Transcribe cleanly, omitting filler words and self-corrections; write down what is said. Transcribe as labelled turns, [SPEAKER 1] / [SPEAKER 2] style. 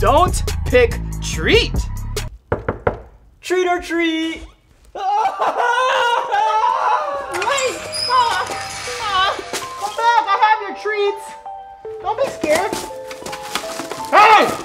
[SPEAKER 1] Don't pick treat.
[SPEAKER 2] Treat or treat.
[SPEAKER 1] Wait! Come back, I have your treats. Don't be scared. Hey!